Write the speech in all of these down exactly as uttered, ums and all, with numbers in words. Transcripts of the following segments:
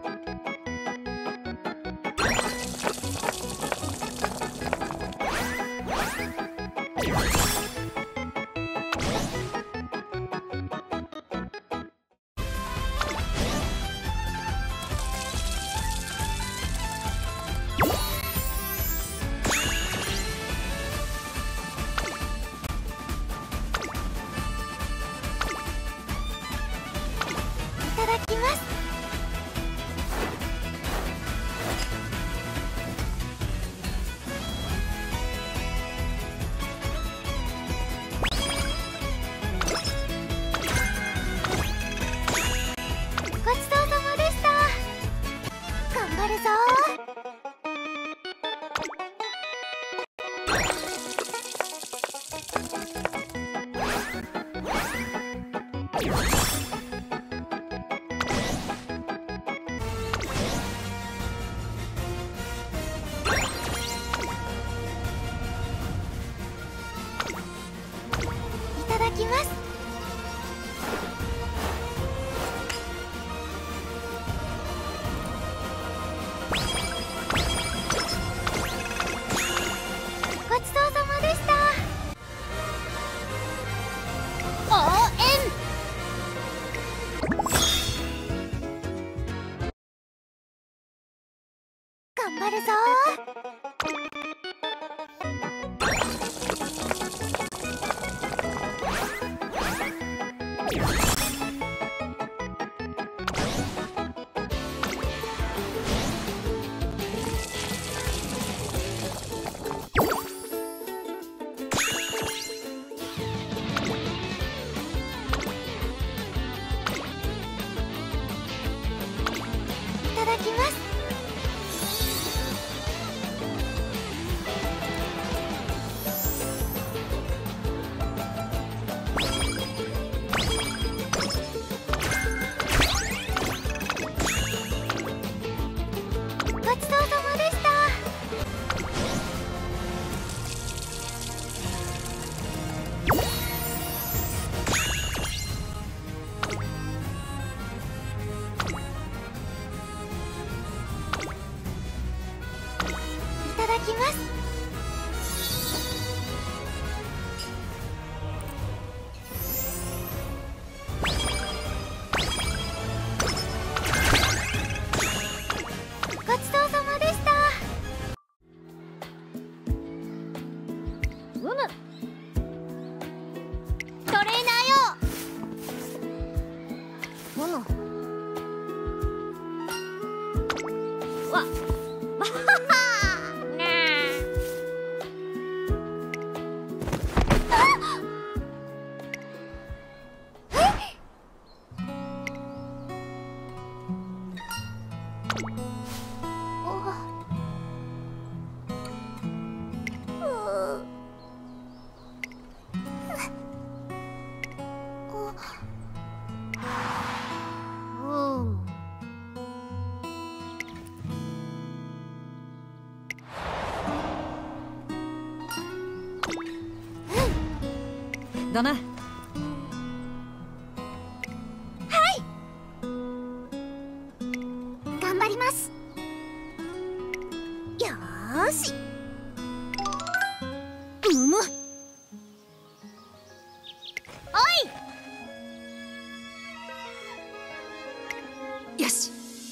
頑張るぞいただきます。いただきます。ごちそうさまでした。うむ。トレーナーよ。うむ。わ。わはは。 だな。 はい。頑張ります。よーし。うむ。おい。よし。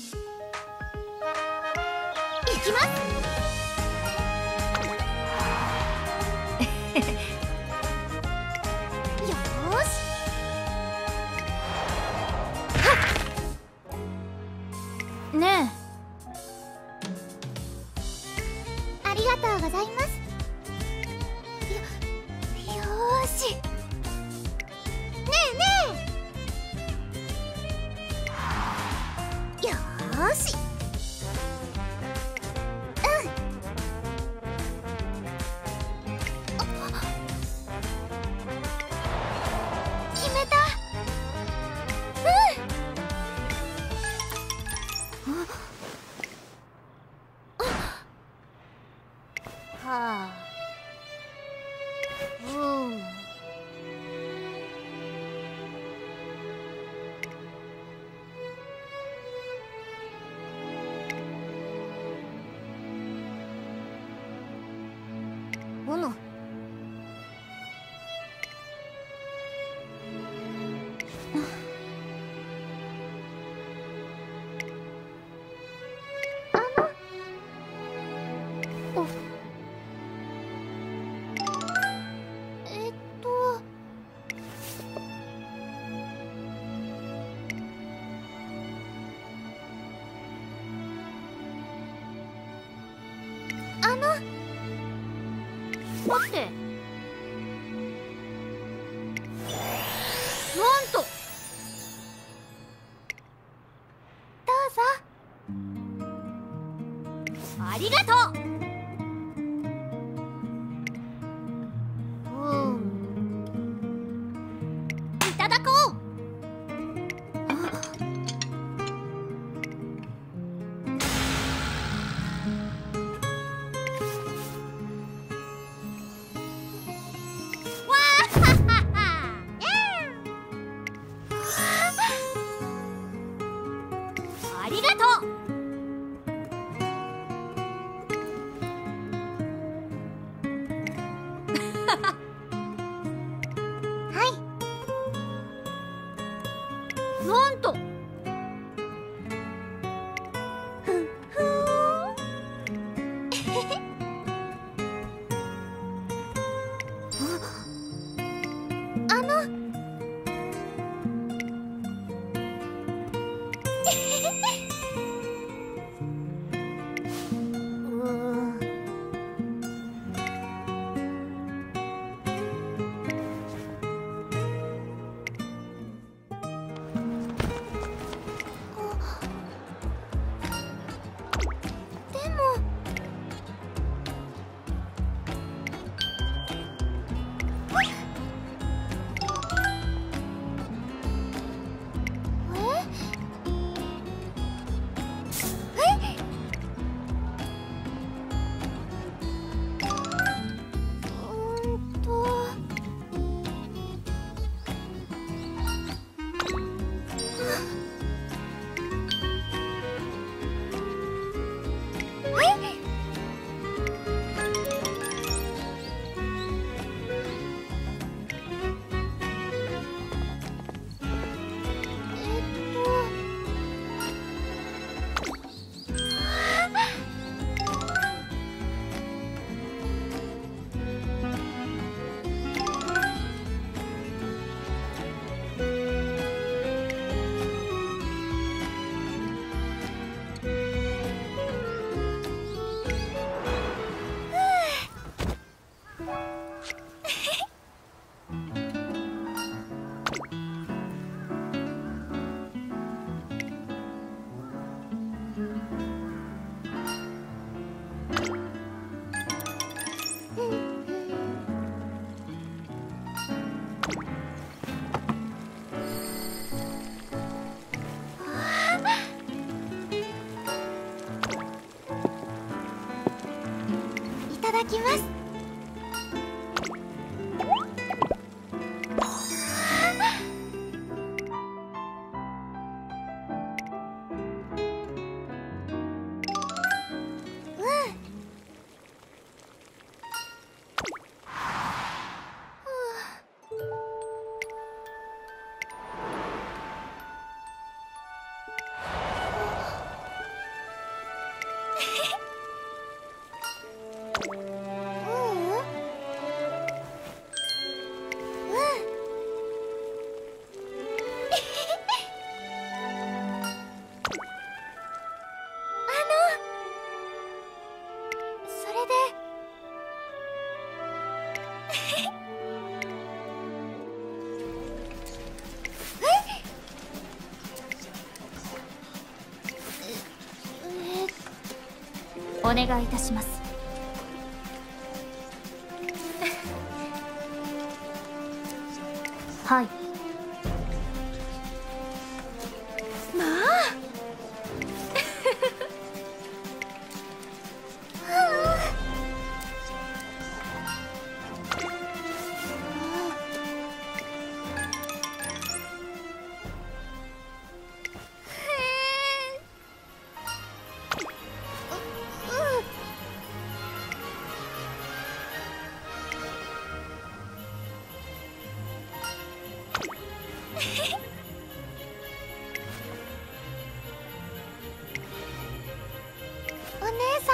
行きます。ねえ。ありがとうございます。よ、よーし。ねえねえ。よーし。うん。決めた。うん。はあ、うん。 うむ。待って、なんと。どうぞ。ありがとう。うん、いただこう。ありがとう。はい。なんと。ふんふん。あの。いただきます。お願いいたします。はい。まあ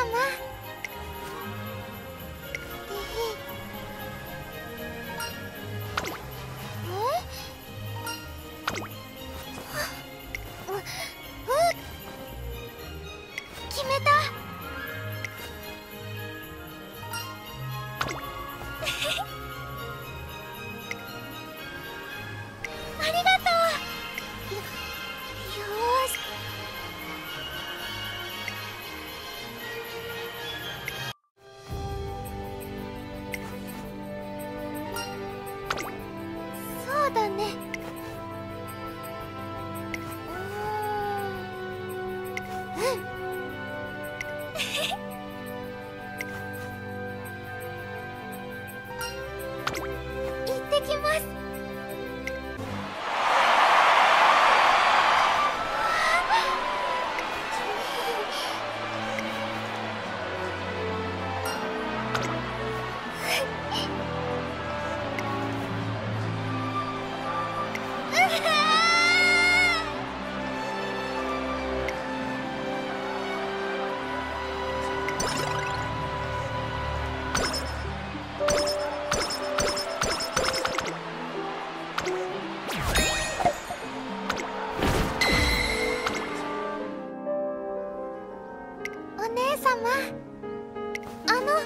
決めた。ありがとう。よ、よーし。そうだね。うーん。うん行ってきます。お姉様、あの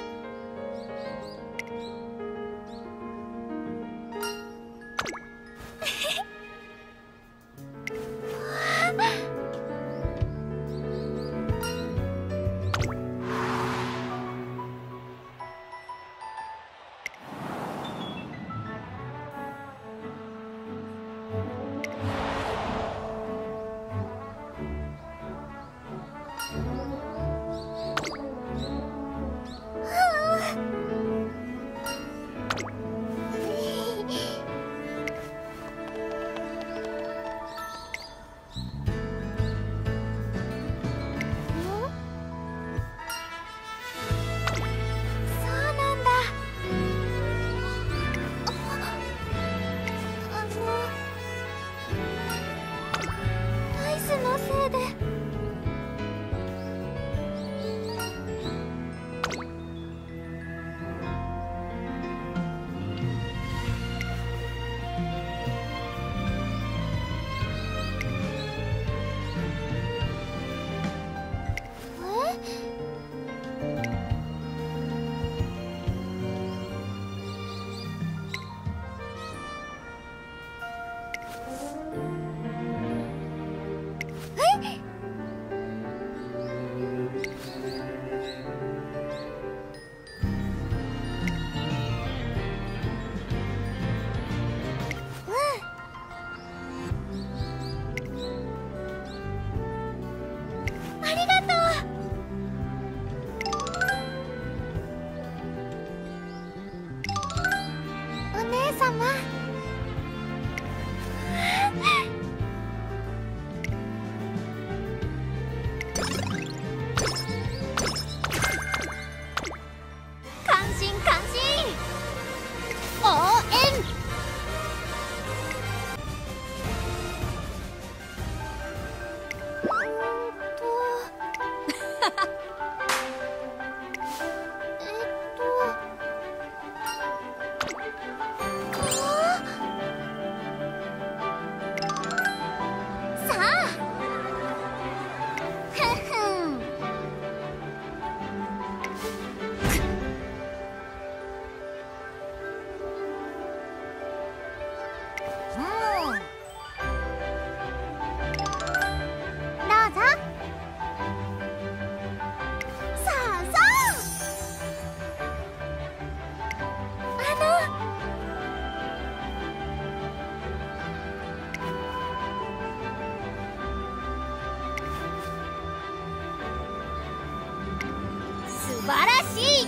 素晴らしい。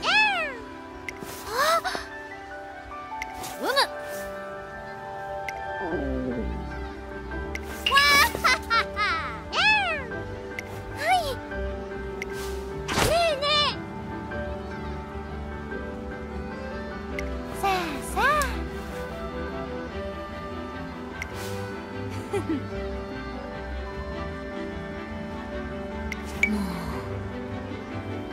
あっ、うむ。わーははは。はい。ねえねえ。さあさあ。ふふ。もう。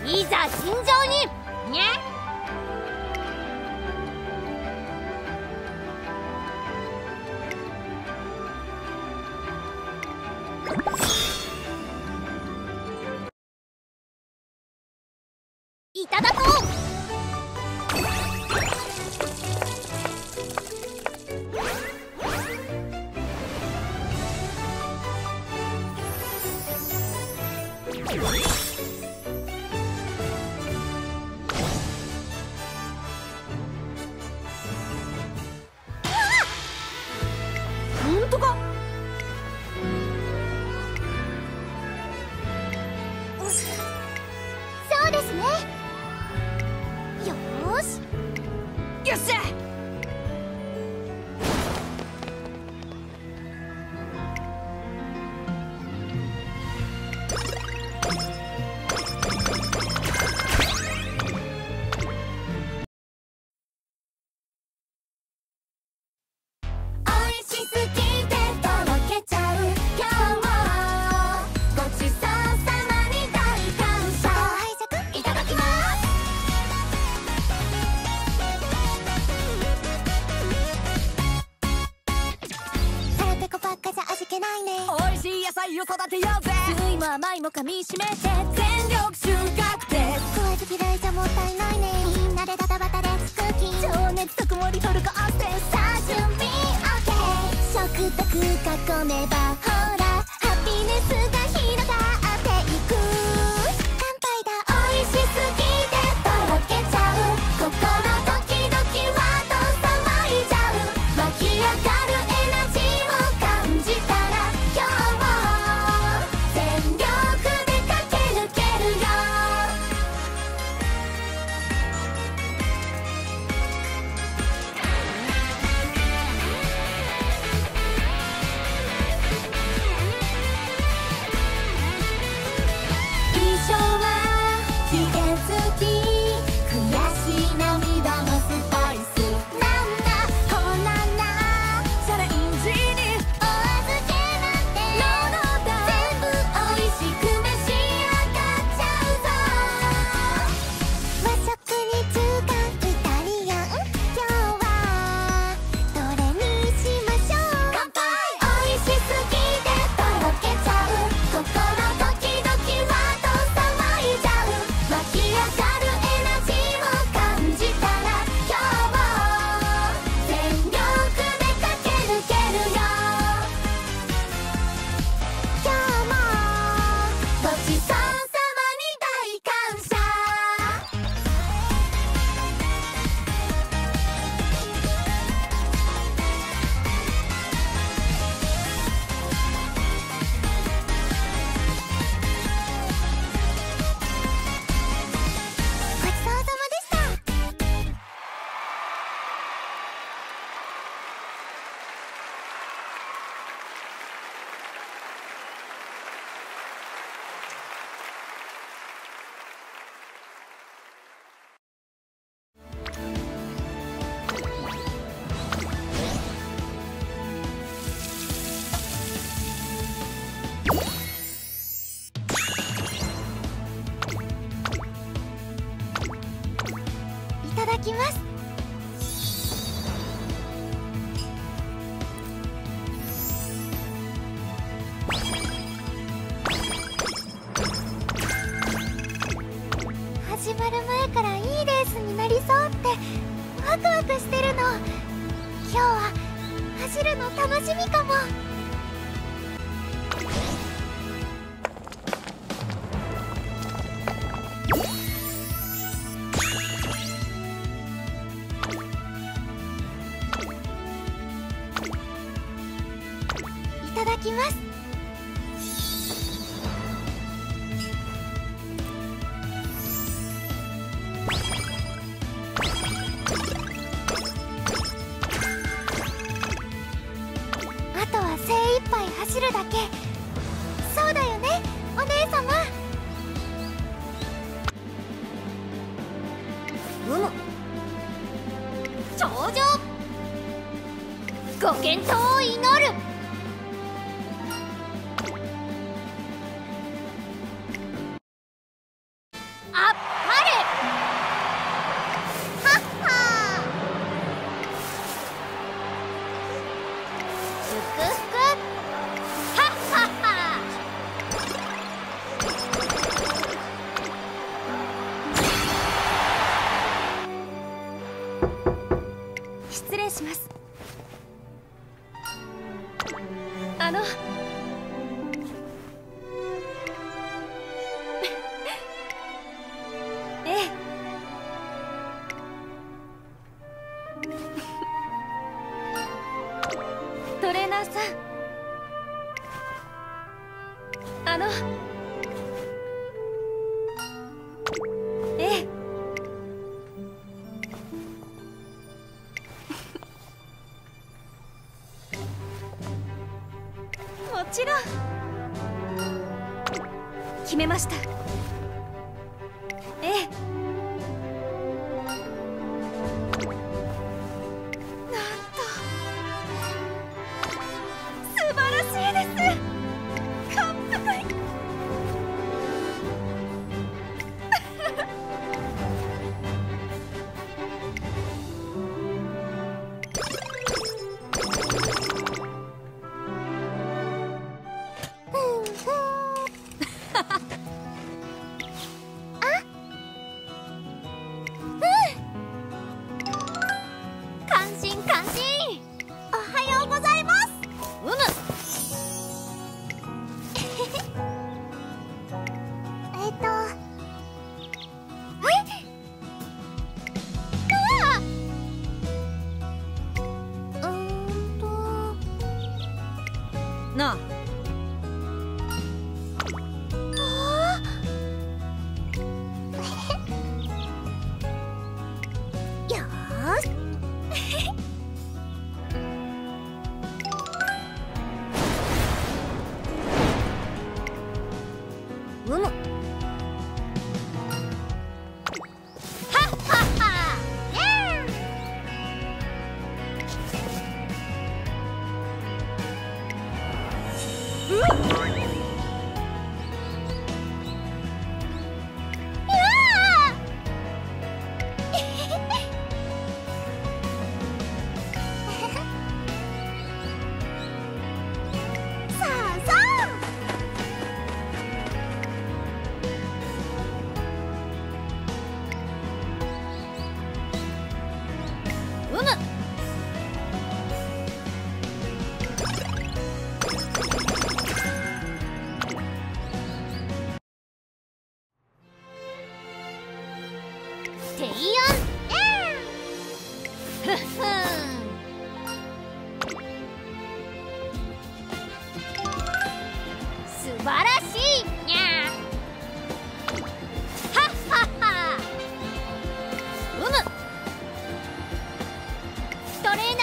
いざ尋常ににゃ。いただこう。本当か。そうですね。よーし。よっしゃ。 おいしい野菜を育てようぜ。酸いも甘いも噛みしめて全力収穫です。 食わず嫌いじゃもったいないね。みんなでダタバタレッツクッキン。 情熱とくもりトルコオステン。 さあ準備 OK。 食卓囲めばほらハピネスが広がっていく。乾杯だ。美味しすぎてとろけちゃう。心ドキドキはと騒いじゃう。湧き上がるエナジーを感じたら今日も全力で駆け抜けるよ。 一生は期限付き。悔しい涙のスパイス。 なんだこんなんな。 チャレンジにお預けなんてロードだ。 全部おいしく召し上がっちゃうぞ。和食に中華イタリアン。今日はどれにしましょう。乾杯。美味しすぎてとろけちゃう。心ドキドキはと騒いじゃう。湧き上がるエナジーを感じたら今日も全力で駆け抜けるよ。今日もごちそうさまに大感謝。ごちそうさまでした。いただきます。始まる前からいいレースになりそうってワクワクしてるの。今日は走るの楽しみかも。いただきます。あとは精一杯走るだけ。そうだよねお姉様。うむ。頂上ご健闘を祈る。アッはっはっは。失礼します。あのええトレーナーさん、あのええもちろん決めました。ええなんと素晴らしいです。完璧感心感心。おはようございます。うむえっとえあうーんとなあ、 よーしうむはっはっは。 さあさあうむていやんふっふん素晴らしいにゃはっはっは。うむトレーナーよ。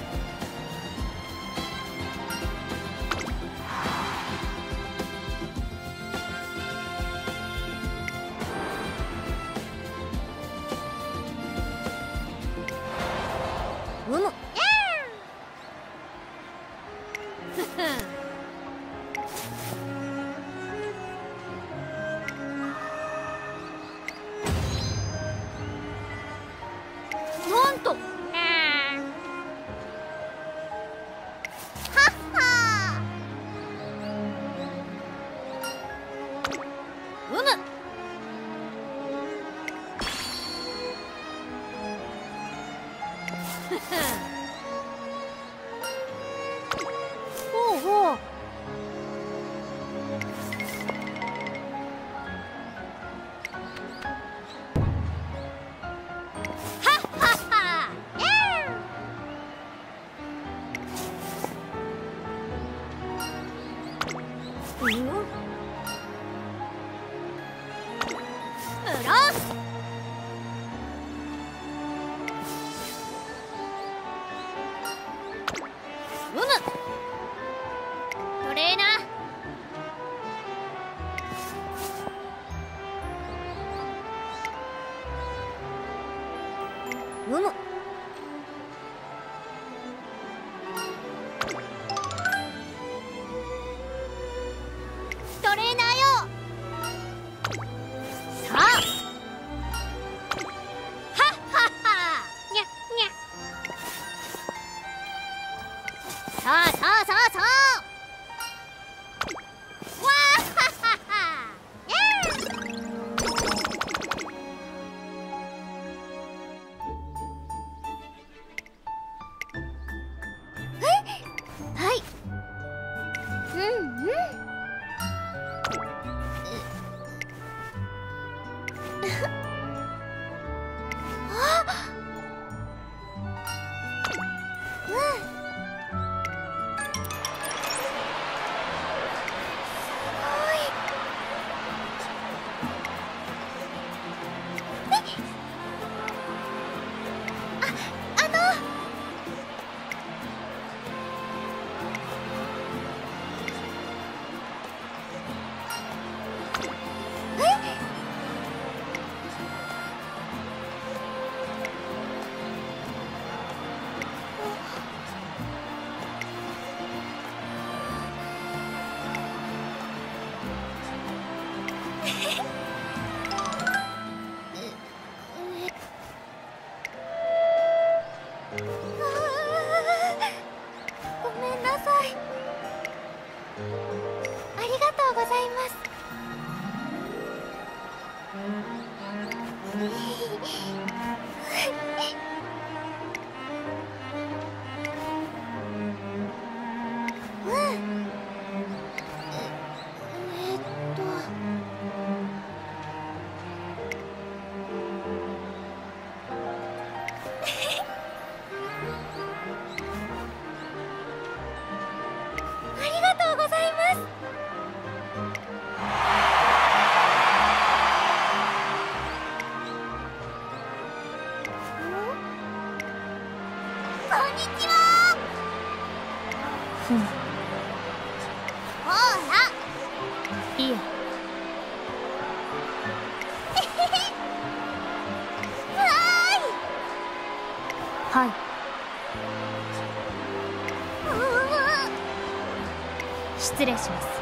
うむふっふんなんとはっはうむふっふんほうほうはっはっは。うんうろうむトレーナー。うむトそうそうわーはははやーはいうんうんあうんごめんなさい。ありがとうございます。うん。ええっと。ありがとうございます。こんにちは。 ふん、 ほら。 いいや。 わはい。 ーい。うわ。 失礼します。